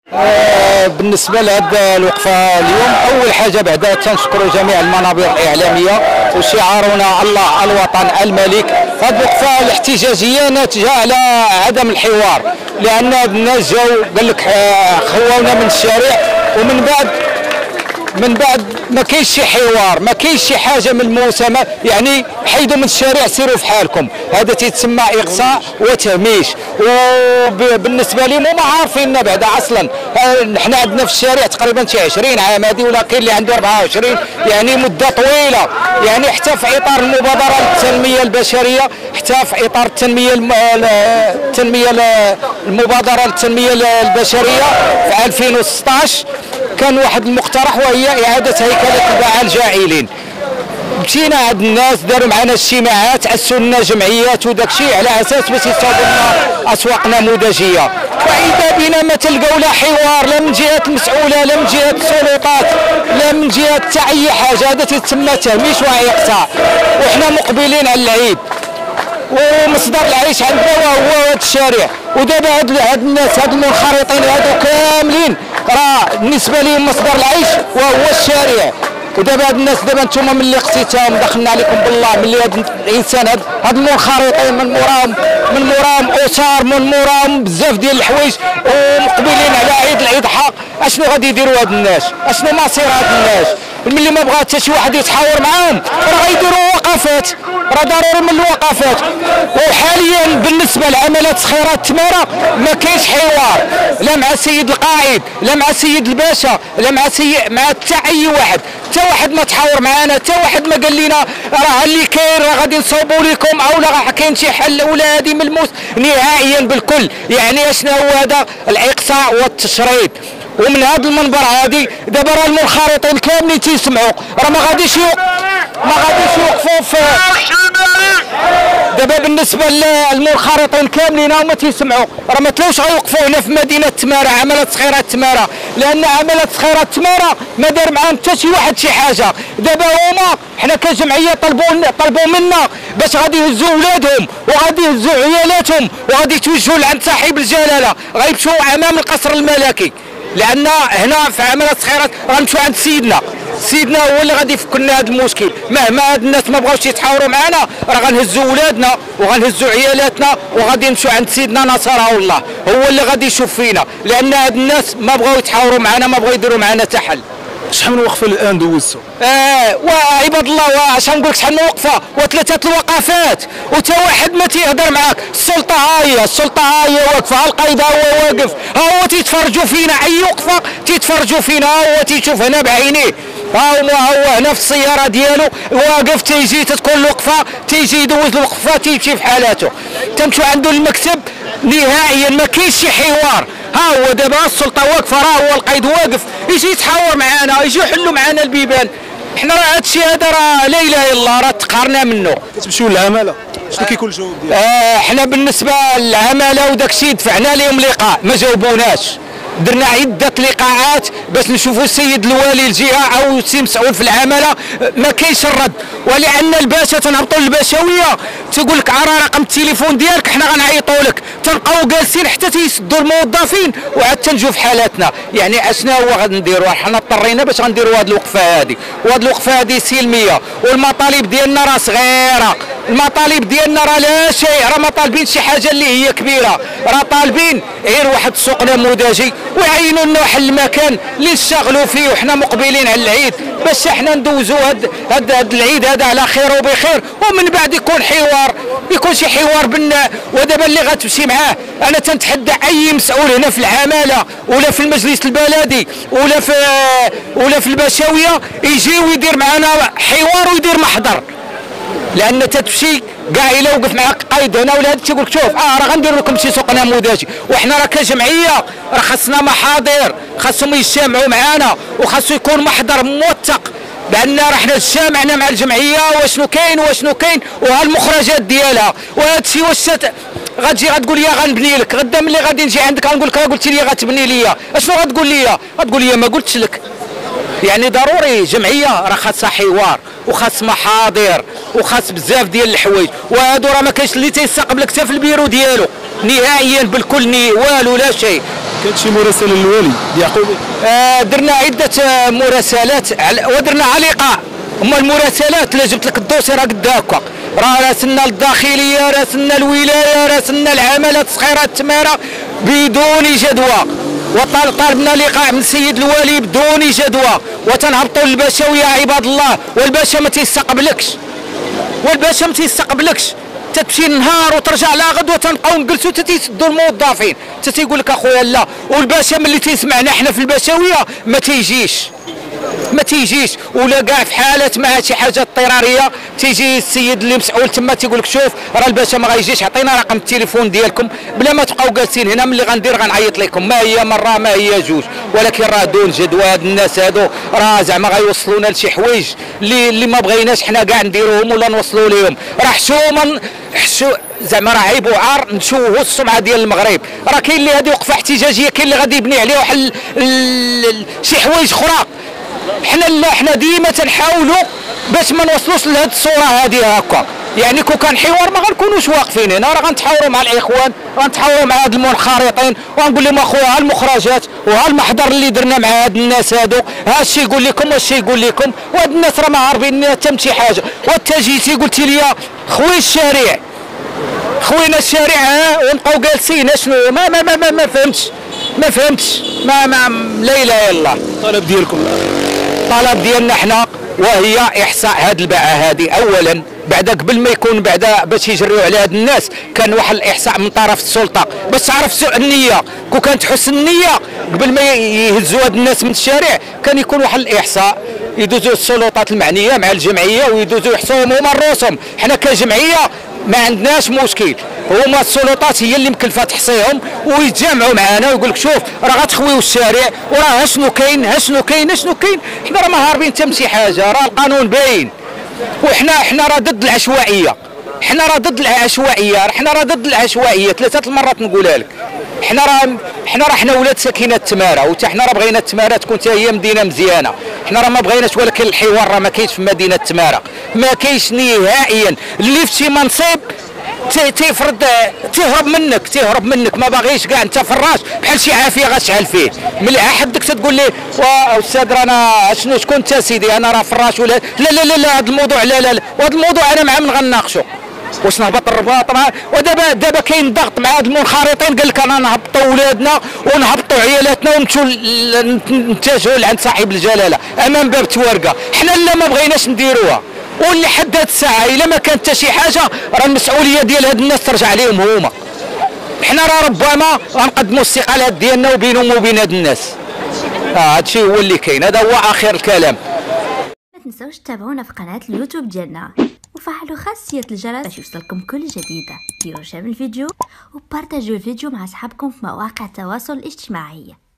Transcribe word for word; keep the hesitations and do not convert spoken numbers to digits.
آه بالنسبه لهذه الوقفه اليوم، اول حاجه بعدا تنشكروا جميع المنابر الاعلاميه وشعارنا الله الوطن الملك. هذه الوقفه الاحتجاجيه ناتجه على عدم الحوار، لان الناس جاوا قال لك خواونا من الشارع، ومن بعد من بعد ما كاينش شي حوار، ما كاينش شي حاجه ملموسه، يعني حيدوا من الشارع سيروا في حالكم. هذا تيتسمى اقصاء وتهميش، وبالنسبه لهم هما عارفيننا بعدا اصلا. حنا عندنا في الشارع تقريبا شي عشرين عام هذه، ولا كاين اللي عنده أربعة وعشرين، يعني مده طويله. يعني حتى في اطار المبادره للتنميه البشريه، حتى في اطار التنميه التنميه المبادره للتنميه البشريه في ألفين وستطاش كان واحد المقترح، وهي اعاده هيكله الباعة الجاعلين. مشينا عند الناس، داروا معنا اجتماعات، اسسوا لنا جمعيات وداك الشيء على اساس باش يصاوبوا لنا اسواق نموذجيه. واذا بنا ما تلقاو لا حوار، لا من جهه المسؤوله، لا من جهه السلطات، لا من جهه حتى اي حاجه. هذا تسمى تهميش واقصاء. وحنا مقبلين على العيد، ومصدر العيش عندنا وهو هذا الشارع. ودابا هاد هاد الناس هاد المنخرطين هادو كاملين راه بالنسبه لهم مصدر العيش وهو الشارع. ودابا هاد الناس دابا نتوما ملي قصيتهم دخلنا عليكم بالله، ملي هاد الانسان هاد هاد المنخرطين من موراهم من موراهم اسر، من موراهم بزاف ديال الحوايج، ومقبلين على عيد الاضحى. اشنو غادي يديروا هاد الناس؟ اشنو مصير هاد الناس؟ ملي ما بغا حتى شي واحد يتحاور معاهم راه غيديروا وقفات، راه ضروري من الوقفات. وحاليا بالنسبه لعمليات سخيره التماره ما كاينش حوار، لا مع السيد القائد، لا مع السيد الباشا، لا مع سي... مع حتى اي واحد. حتى واحد ما تحاور معنا، حتى واحد ما قال لنا راه اللي كاين راه غادي نصوبوا لكم، او لا راه كاين شي حل، ولا هذه ملموس نهائيا بالكل. يعني اشنا هو هذا الاقصاء والتشريد. ومن هذا المنبر هذه دابا راه المنخرطين كاملين تيسمعوا، راه ما غاديش ما غاديش يوقفوا في دابا بالنسبه للمنخرطين كاملين هما تيسمعوا، راه ما تلاوش غيوقفوا هنا في مدينه تماره عمليات سخيره تماره، لان عمليات سخيره تماره ما دار معاهم حتى شي واحد شي حاجه. دابا هما حنا كجمعيه طلبوا طلبوا منا باش غادي يهزوا ولادهم وغادي يهزوا عيالاتهم وغادي يتوجهوا لعند صاحب الجلاله، غيمشوا امام القصر الملكي، لان هنا في عمليات سخيرات غنمشيو عند سيدنا. سيدنا هو اللي غادي يفك لنا هذا المشكل. مهما هاد الناس ما بغاوش يتحاوروا معنا راه غنهزوا ولادنا وغنهزوا عيالاتنا وغادي نمشيو عند سيدنا نصره الله، هو اللي غادي يشوف فينا، لان هاد الناس ما بغاو يتحاوروا معنا، ما بغاو يديروا معنا حتى حل. شحال من وقفه الان دوزتوا؟ اه وعباد الله واش غنقول لك شحال من وقفه وثلاثه الوقفات، وتا واحد ما تيهضر معاك. السلطه ها هي، السلطه ها هي واقفه، القائد ها هو واقف، ها هو تيتفرجوا فينا، اي وقفه تيتفرجوا فينا، ها هو تيشوف هنا بعينيه، ها هو هو هنا في السياره ديالو واقف، تيجي تتكون الوقفه، تيجي يدوز الوقفه، تيمشي في حالاته. تمشوا عنده المكتب نهائيا ما كاينش شي حوار. ها هو دابا السلطه واقفه، راه هو القائد واقف، يجي يتحاور معنا، يجي يحلوا معنا البيبان. حنا راه هادشي هذا راه لا اله الا الله، راه تقهرنا منه. كتمشيو للعماله، شنو كيكون الجواب ديالك؟ آه حنا بالنسبه للعماله وداك الشيء دفعنا لهم لقاء ما جاوبوناش، درنا عده لقاءات باش نشوفوا السيد الوالي الجهه او السي مسؤول في العماله، ما كاينش الرد. ولان الباشا تنهبطوا للبشويه تيقول لك عرى رقم التليفون ديالك حنا غنعيطوا لك، تنبقاو جالسين حتى تيسدوا الموظفين وعاد تنجوا في حالاتنا. يعني اشنا هو غادي نديروا؟ حنا اضطرينا باش غنديروا هذه الوقفه هذه، وهذه الوقفه هذه سلميه، والمطالب ديالنا راه صغيره، المطالب ديالنا راه لا شيء، راه ما طالبين شي حاجه اللي هي كبيره، راه طالبين غير واحد السوق نموذجي ويعينوا لنا واحد المكان اللي نشتغلوا فيه، وحنا مقبلين على العيد باش حنا ندوزوا هاد هاد, هاد العيد هذا على خير وبخير، ومن بعد يكون حوار، يكون شي حوار بنا. ودابا اللي غتمشي معاه انا تنتحدى اي مسؤول هنا في العماله ولا في المجلس البلدي ولا في ولا في البشويه يجي ويدير معنا حوار ويدير محضر، لان تتمشي كاع الا وقف معاك قايد هنا ولا هذا تيقول لك شوف اه راه غندير لكم شي سوق نموذجي. وحنا راه كجمعيه راه خاصنا محاضر، خاصهم يجتمعوا معنا وخاصو يكون محضر موثق، لان راه حنا اجتمعنا مع الجمعيه واشنو كاين واشنو كاين وهالمخرجات ديالها وهذا الشيء. واش غتجي غتقول لي غنبني لك، غدا ملي غادي نجي عندك غنقول لك راه قلتي لي غتبني لي، اشنو غتقول لي؟ غتقول لي ما قلتش لك. يعني ضروري جمعيه راه خاصها حوار وخاص محاضر وخاص بزاف ديال الحوايج، وهادو راه ما كاينش اللي تيستقبلك حتى في البيرو ديالو نهائيا بالكل، والو لا شيء. كاين شي مراسله للوالي يعقوبي؟ آه درنا عده مراسلات ودرنا على الايقاع. هما المراسلات اللي جبت لك الدوسي راه قد هكا، راه راسلنا الداخليه، راسلنا الولايه، راسلنا العمالات الصغيره التماره بدون جدوى، وطالبنا الايقاع من السيد الوالي بدون جدوى، وتنهبطوا للباشويه عباد الله، والباشا ما تيستقبلكش، والباشا ما تيستقبلكش، تمشي نهار وترجع لا غدوه، تنبقاو نجلسوا حتى تيسدوا الموظفين، حتى تيقول لك اخويا لا، والباشا ملي تيسمعنا حنا في الباشويه ما تيجيش ما تيجيش، ولا كاع في حاله مع شي حاجه اضطراريه تيجي السيد اللي مسؤول تما تيقول لك شوف راه الباشا ما غايجيش، عطينا رقم التليفون ديالكم بلا ما تبقاو جالسين هنا، ملي غندير غنعيط لكم، ما هي مره ما هي جوج، ولكن راه دون جدوى. هاد الناس هادو راه زعما غيوصلونا لشي حوايج اللي اللي ما بغيناش حنا كاع نديروهم ولا نوصلوا ليهم، راه حشومه حشو زعما راه عيب وعار نشوهوا السمعه ديال المغرب. راه كاين اللي هذه وقفه احتجاجيه، كاين اللي غادي يبني عليه واحد شي حوايج اخرى. حنا لا حنا ديما تنحاولوا باش ما نوصلوش لهاد الصوره هذه هكا، يعني كون كان حوار ما غنكونوش واقفين هنا، راه غنتحاوروا مع الاخوان، غنتحاوروا مع هاد المنخرطين، وغنقول لهم اخويا ها المخرجات وها المحضر اللي درنا مع هاد الناس هادو، ها الشي يقول لكم والشي يقول لكم، وهاد الناس راه ما عارفين حتى شي حاجه. وانت جيتي قلتي لي خوي الشارع خوينا الشارع ها، ونبقاو جالسين اشنو ما ما ما ما, ما فهمتش ما فهمتش ما ما لا اله الا الله. الطلب ديالكم الطلب ديالنا حنا وهي احصاء هاد الباعه هذه اولا، بعد قبل ما يكون بعد باش يجريو على هاد الناس كان واحد الاحصاء من طرف السلطه باش تعرف النيه، كون كانت حسن النيه قبل ما يهزوا هاد الناس من الشارع كان يكون واحد الاحصاء، يدوزوا السلطات المعنيه مع الجمعيه ويدوزوا يحصوهم هما الرسم. حنا كجمعيه ما عندناش مشكل، هما السلطات هي اللي مكلفه تحصيهم ويتجمعوا معنا ويقول لك شوف راه غتخويو الشارع وراه شنو كاين ها شنو كاين شنو كاين. حنا راه ما هاربين حتى من شي حاجه، راه القانون باين، وحنا حنا راه ضد العشوائيه، حنا راه ضد العشوائيه، حنا راه ضد العشوائيه ثلاثه المرات نقولها لك. حنا راه حنا راه حنا ولاد ساكنه التماره، وحتى حنا راه بغينا التماره تكون حتى هي مدينه مزيانه، حنا راه ما بغيناش، ولكن الحوار راه ما كاينش في مدينه التماره، ما كاينش نهائيا. اللي في شي منصب تيفرض تهرب منك تهرب منك ما باغيش كاع، انت فراش بحال شي عافيه غتشعل فيه، ملي حدك تتقول لي استاذ رانا شنو شكون انت سيدي انا راه فراش ولا لا لا لا لا هذا الموضوع لا لا لا، وهذا الموضوع انا مع من غناقشوا واش نهبط الرباط مع، ودابا دابا كاين ضغط مع هاد المنخرطين، قال لك انا نهبطوا ولادنا ونهبطوا عيالاتنا ونمشوا نتجهوا لعند صاحب الجلاله امام باب تورقه. حنا لا ما بغيناش نديروها، واللي حد هاد الساعه الا ما كانت حتى شي حاجه راه المسؤوليه ديال هاد الناس ترجع عليهم هما. حنا راه ربما غنقدموا الاستقالات ديالنا وبينهم وبين هاد الناس. اه هادشي هو اللي كاين، هذا هو اخر الكلام. ما تنساوش تتابعونا في قناه اليوتيوب ديالنا وفعلوا خاصيه الجرس باش يوصلكم كل جديده. ديروا شير الفيديو وبارطاجيو الفيديو مع اصحابكم في مواقع التواصل الاجتماعي.